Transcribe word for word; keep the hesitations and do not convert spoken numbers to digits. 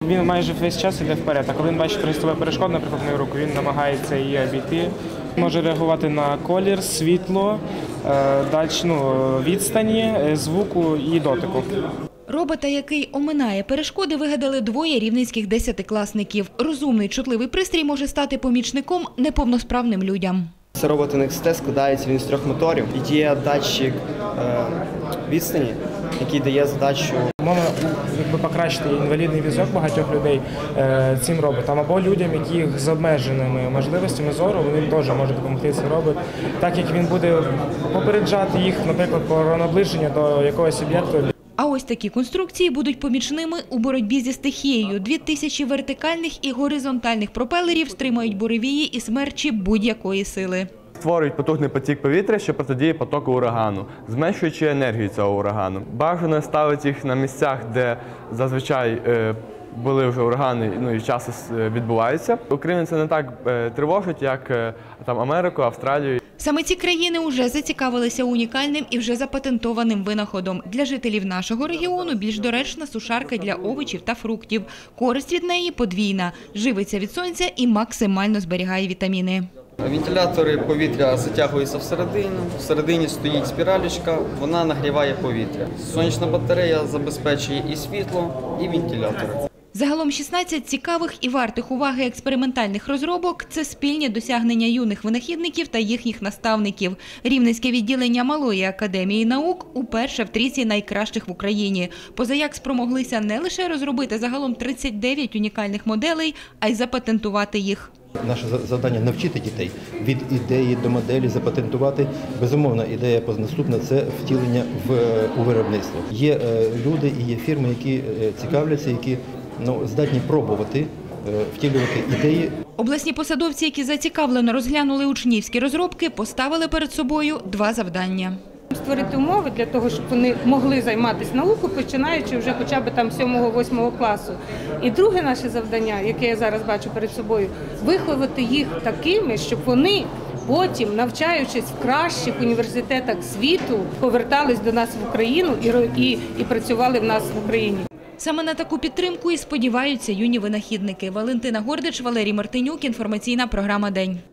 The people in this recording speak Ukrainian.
він майже весь час йде вперед. А коли він бачить приступи перешкод, наприклад, мою руку, він намагається її обійти. Може реагувати на колір, світло, дач, ну, відстані, звуку і дотику. Робота, який оминає перешкоди, вигадали двоє рівненських десятикласників. Розумний, чутливий пристрій може стати помічником неповносправним людям. Це робот ен ікс те, складається він з трьох моторів. І є датчик е, відстані, який дає задачу. Можна якби покращити інвалідний візок багатьох людей е, цим роботом, або людям, які з обмеженими можливостями зору, вони теж можуть допомогти цей робот, так як він буде попереджати їх, наприклад, про наближення до якогось об'єкту. А ось такі конструкції будуть помічними у боротьбі зі стихією. Дві тисячі вертикальних і горизонтальних пропелерів стримають буревії і смерчі будь-якої сили. Створюють потужний потік повітря, що протидіє потоку урагану, зменшуючи енергію цього урагану. Бажано ставити їх на місцях, де зазвичай е, були вже урагани, ну і часто відбуваються. Україну це не так е, тривожить, як е, там Америку, Австралію. Саме ці країни вже зацікавилися унікальним і вже запатентованим винаходом. Для жителів нашого регіону більш доречна сушарка для овочів та фруктів. Користь від неї подвійна – живиться від сонця і максимально зберігає вітаміни. Вентилятори повітря затягуються всередину, всередині стоїть спіралечка, вона нагріває повітря. Сонячна батарея забезпечує і світло, і вентилятори. Загалом шістнадцять цікавих і вартих уваги експериментальних розробок – це спільні досягнення юних винахідників та їхніх наставників. Рівненське відділення Малої академії наук уперше в трійці найкращих в Україні. Позаяк спромоглися не лише розробити загалом тридцять дев'ять унікальних моделей, а й запатентувати їх. Наше завдання – навчити дітей від ідеї до моделі, запатентувати. Безумовно, ідея наступна – це втілення в, у виробництво. Є е, люди і є фірми, які е, цікавляться, які ну, здатні пробувати е, втілювати ідеї. Обласні посадовці, які зацікавлено розглянули учнівські розробки, поставили перед собою два завдання. Створити умови для того, щоб вони могли займатися наукою, починаючи вже хоча б там сьомого-восьмого класу. І друге наше завдання, яке я зараз бачу перед собою, виховати їх такими, щоб вони потім, навчаючись в кращих університетах світу, повертались до нас в Україну і, і, і працювали в нас в Україні. Саме на таку підтримку і сподіваються юні винахідники. Валентина Гордич, Валерій Мартинюк, інформаційна програма «День».